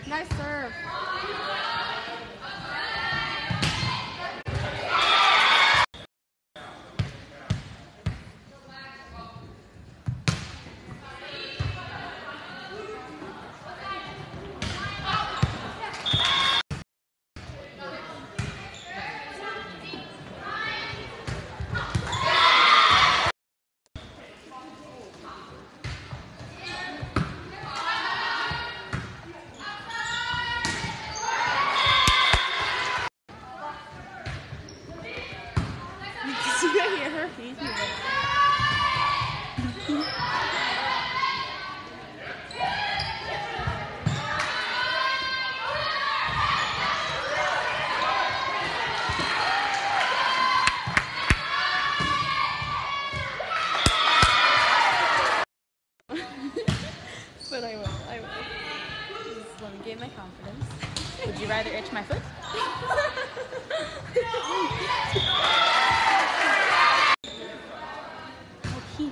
Nice serve. Did you hear her face? But I will. Just let me gain my confidence. Would you rather itch my foot? Okay.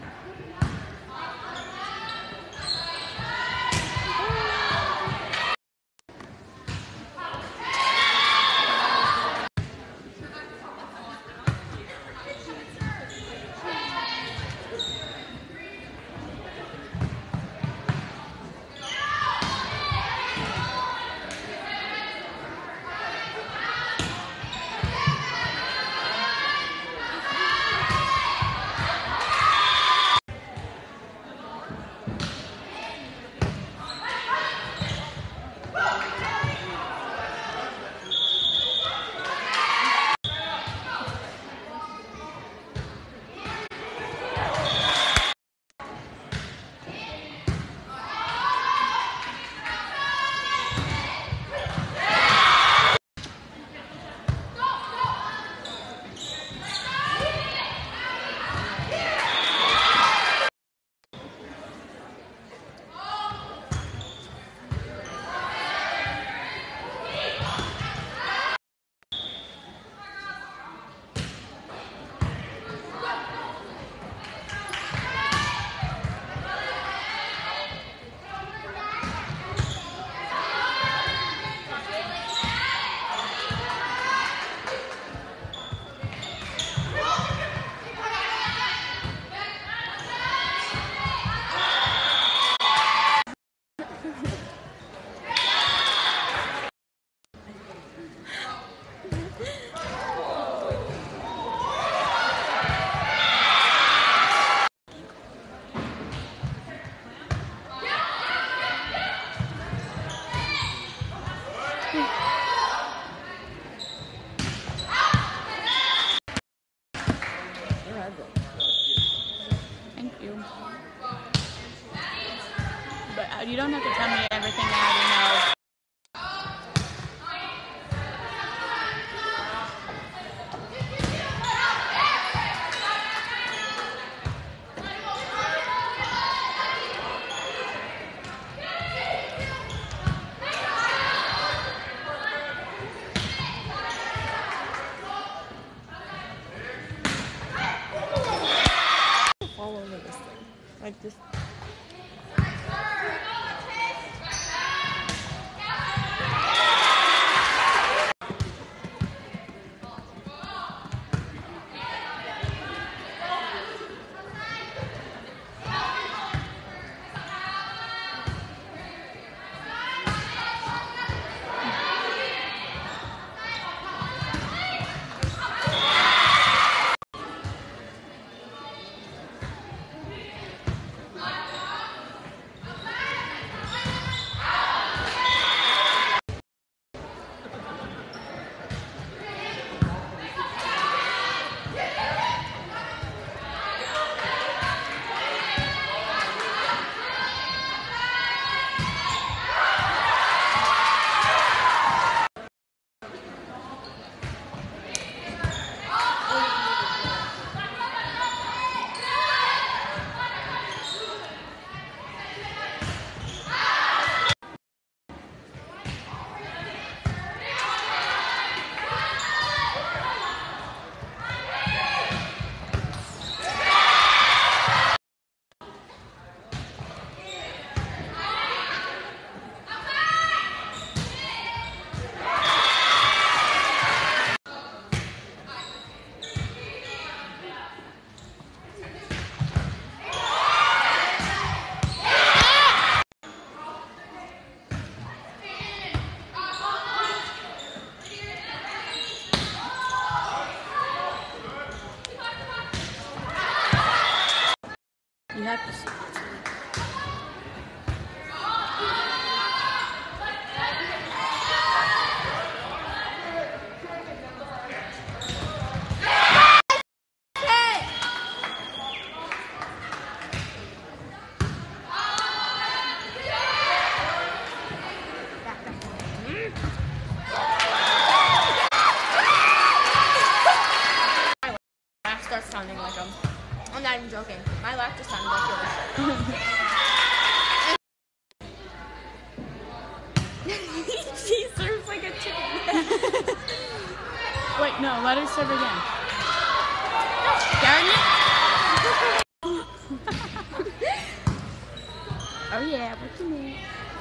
Thank you. But you don't have to tell me everything I already know. All over this thing. Like this. No, let her serve again. Darn it! Oh yeah, what you need?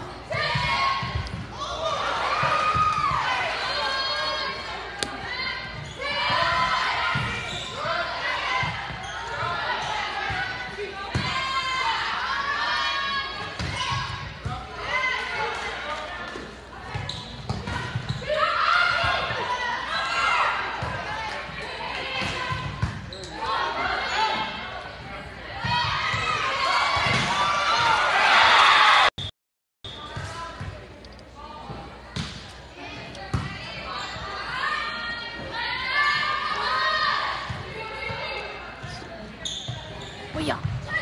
Oh yeah.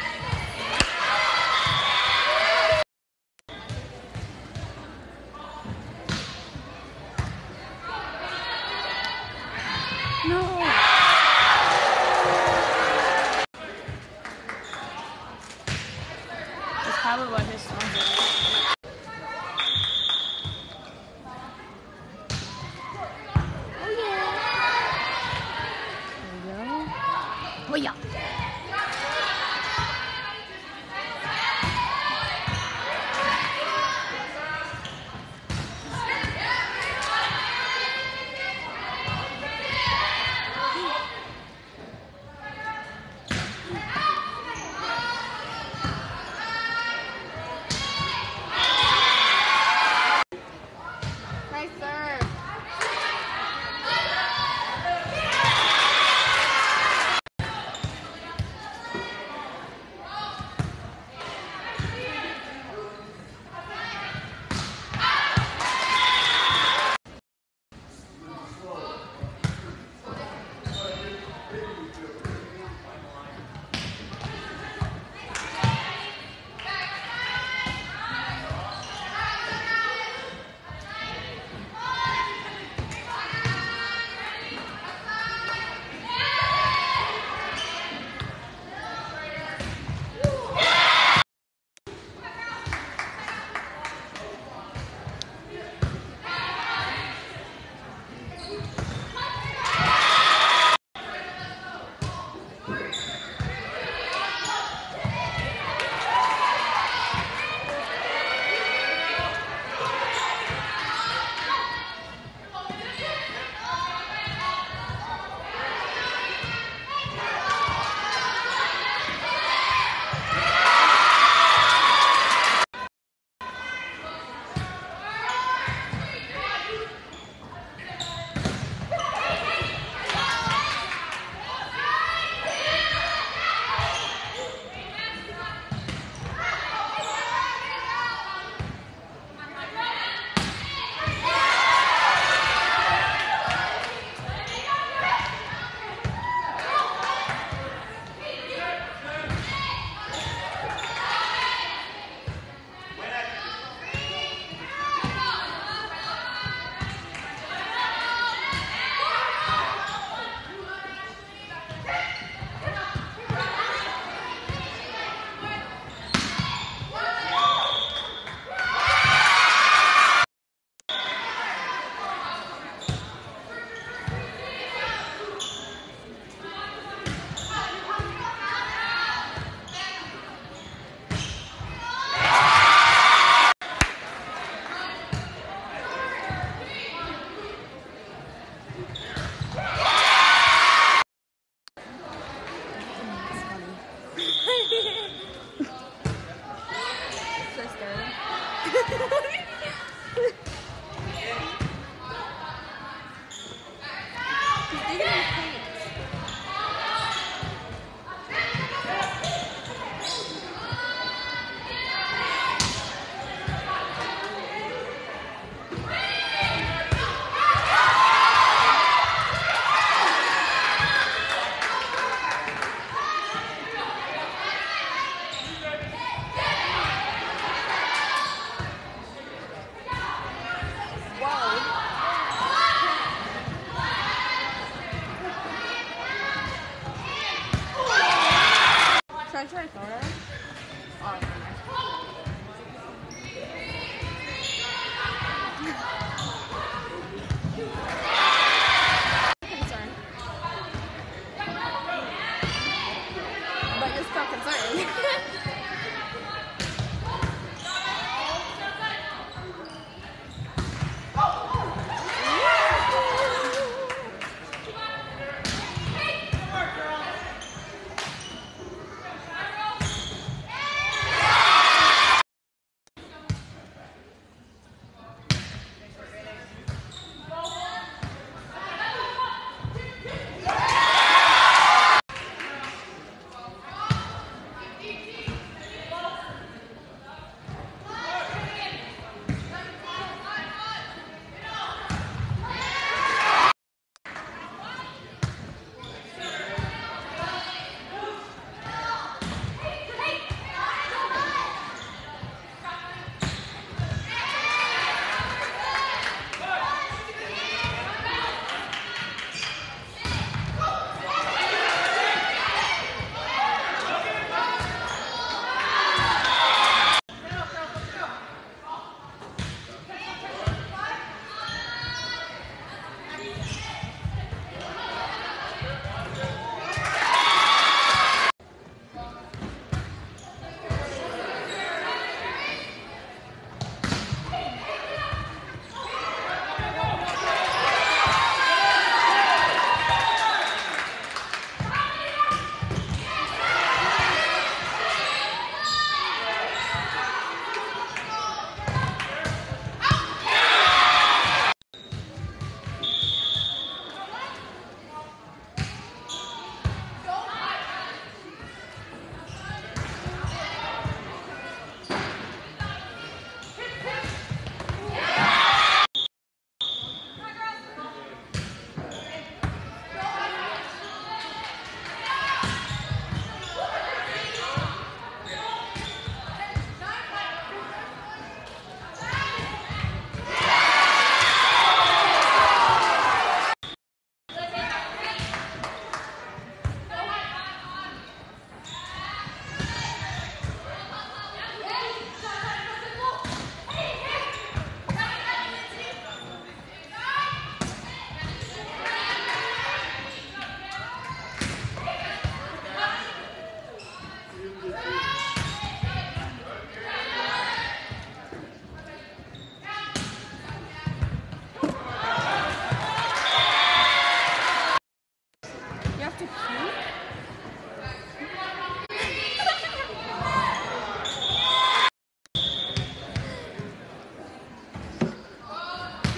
No. That's probably what his song is. Oh yeah. There you go. Oh yeah.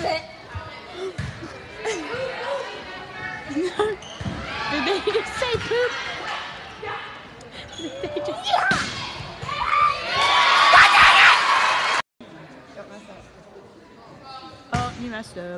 Did they just say poop? Did they just... Oh, you messed up.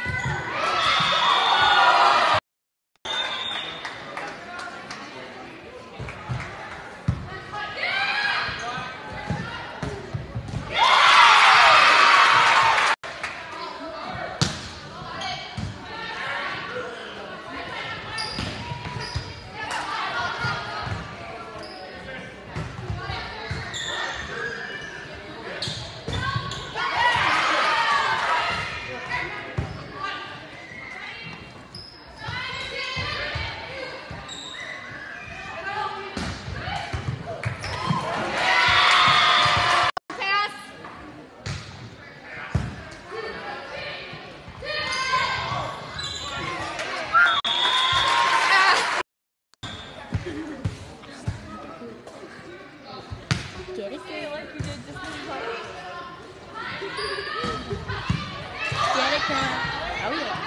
Get it? Say like you did just now. Get it, girl. Oh, yeah.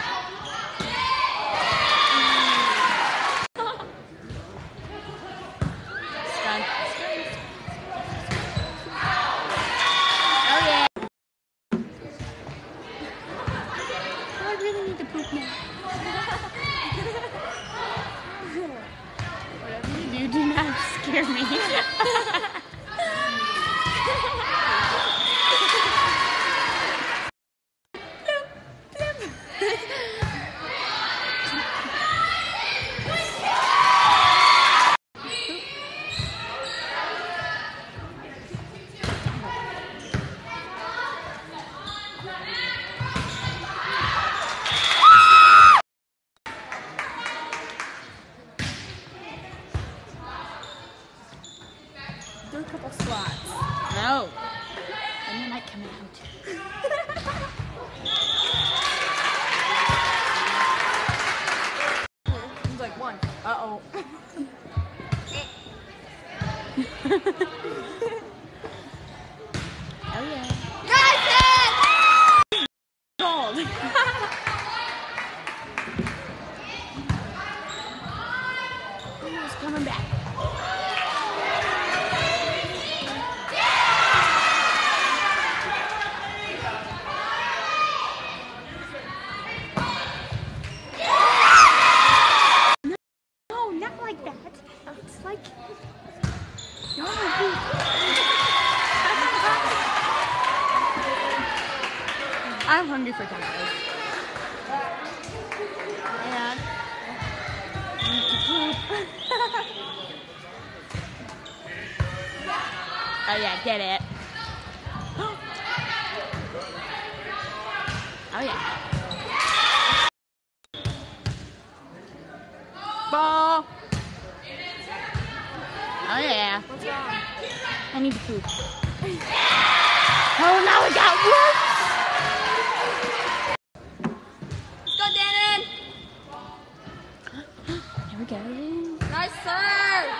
Stunt. Oh, yeah. Oh, I really need to poop now. Whatever you do, do not scare me. Do a couple squats. No. And then I come out. He's like one. Uh-oh. Oh, yeah. Gold. Who's coming back? No, not like that. It's like... No. I'm hungry for tacos. And I need to poop. Oh yeah, get it. Oh yeah. Ball. Oh yeah. What's wrong? I need to poop. Oh, now it got worse. Let's go, Dannon. Here we go. Nice serve.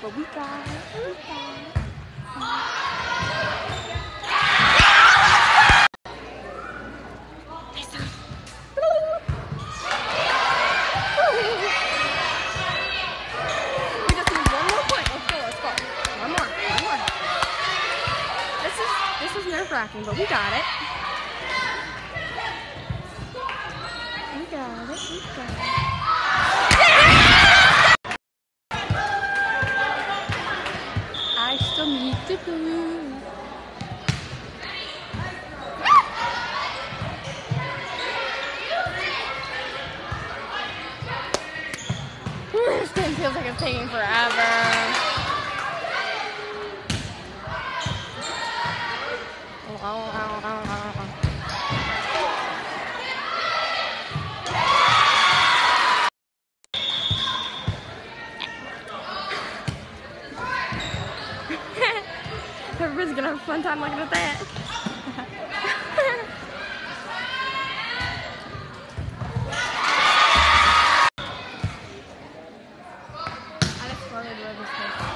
but we got it. We got it. We just need one more point. Let's go. Let's go. One more. One more. This is nerve-wracking, but we got it. We got it. We got it. I still need to poo. This game feels like it's taking forever. Everybody's gonna have a fun time looking at that. I just floated where this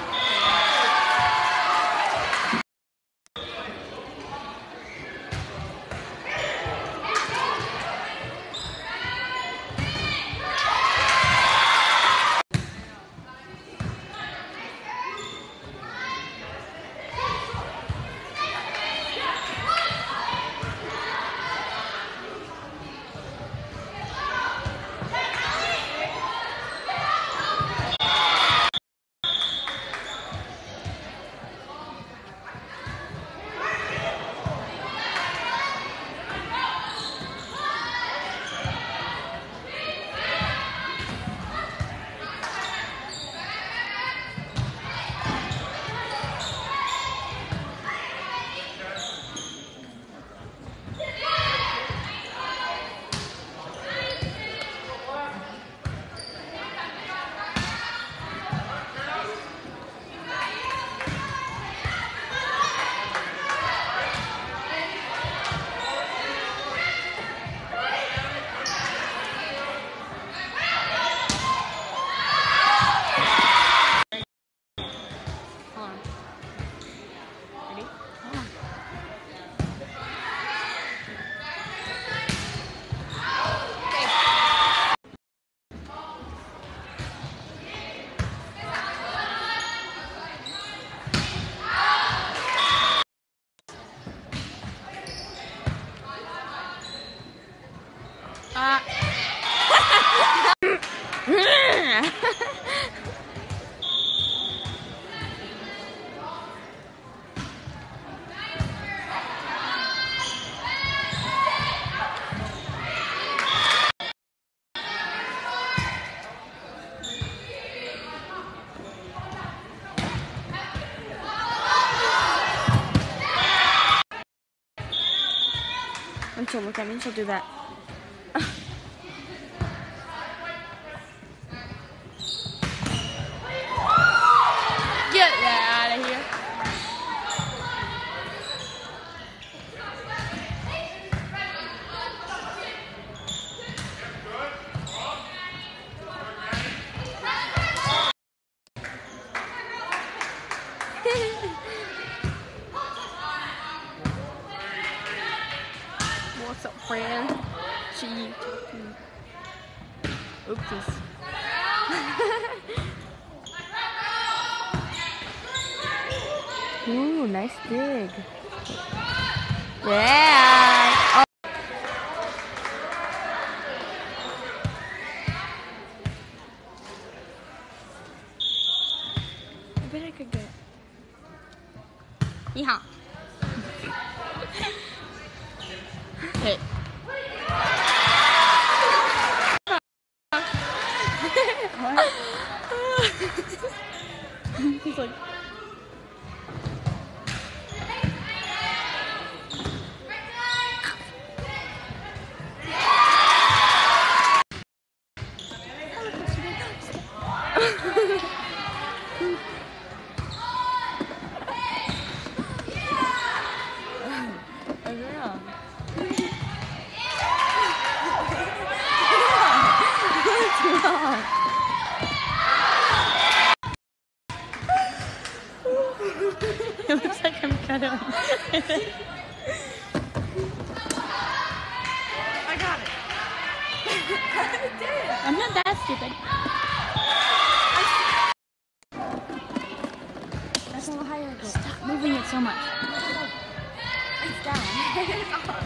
And she'll look at me and she'll do that. Get that out of here. What's up, friend? She talking. Oopsies. Ooh, nice dig. Yeah. Oh. I bet I could get. Yeehaw. Hit. He's like. I got it. I did. I'm not that stupid. That's a little higher again. Stop moving it so much. It's down.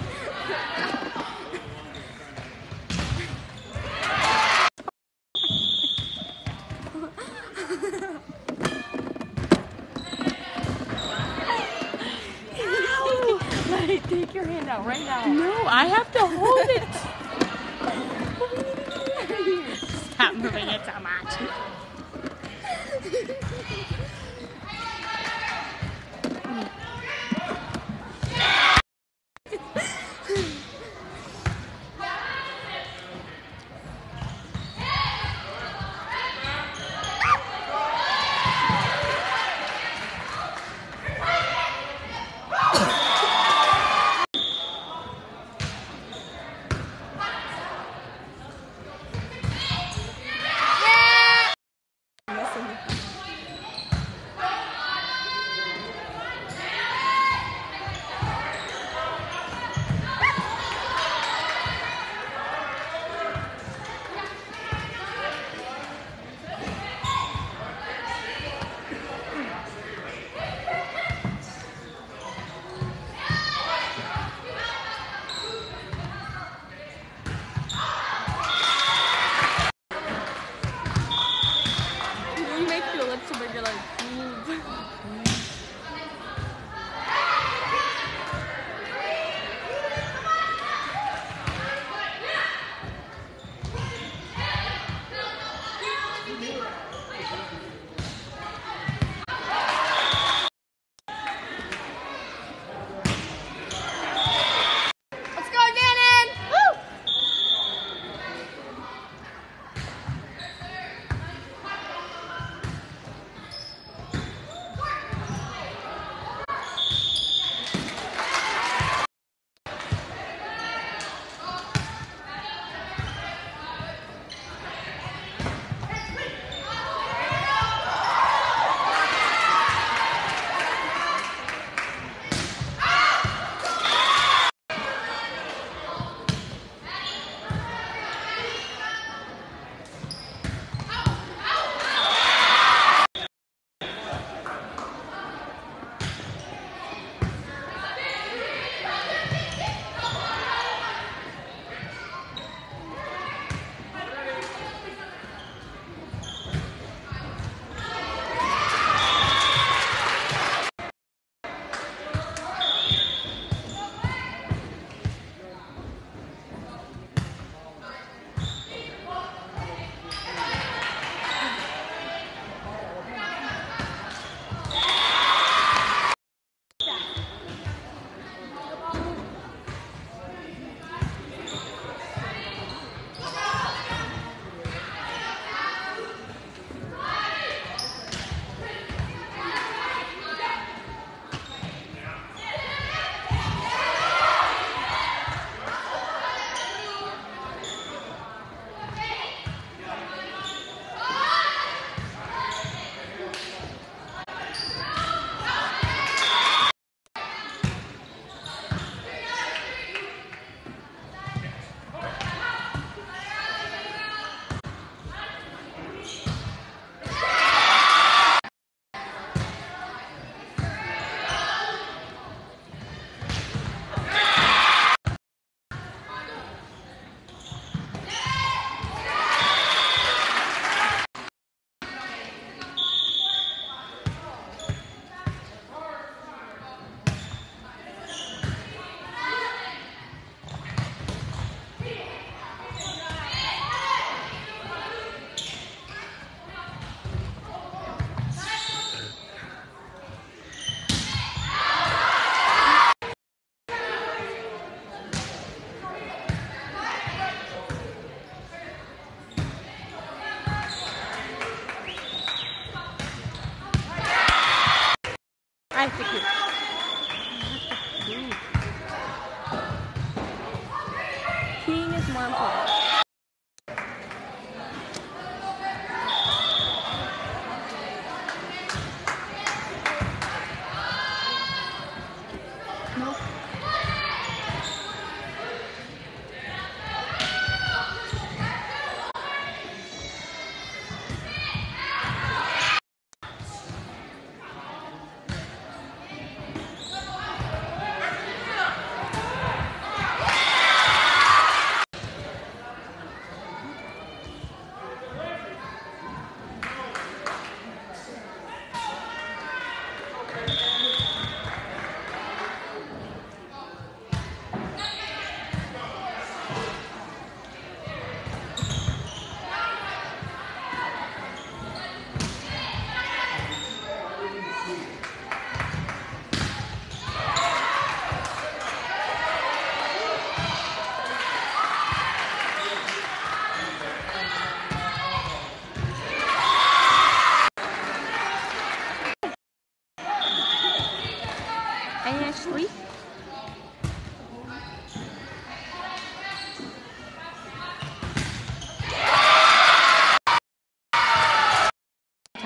Take your hand out right now. No, I have to hold it. Stop moving it so much.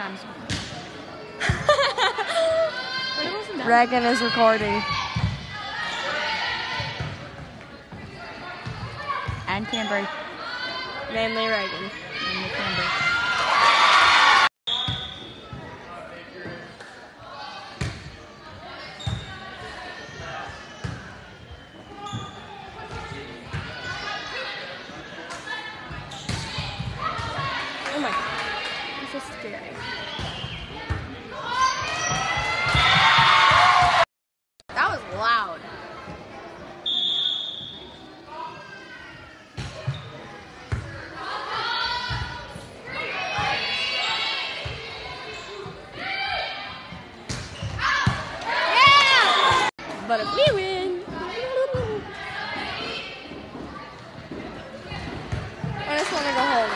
times. But it wasn't done. Reagan is recording. And Cambry. Mainly Reagan. And Cambry. Oh my god. This is scary. That was loud. Yeah! But if we win. I just want to go home.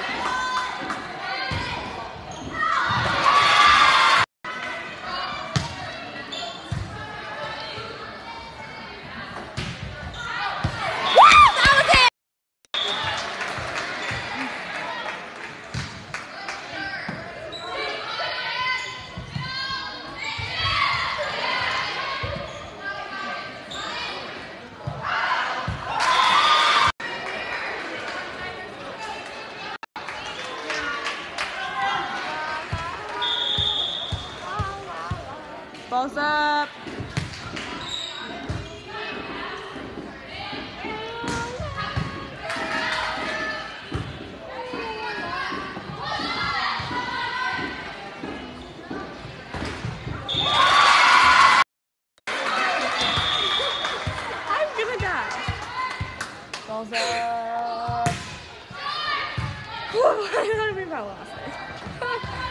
Balls up. I'm gonna die. Balls up. I thought we about lost it.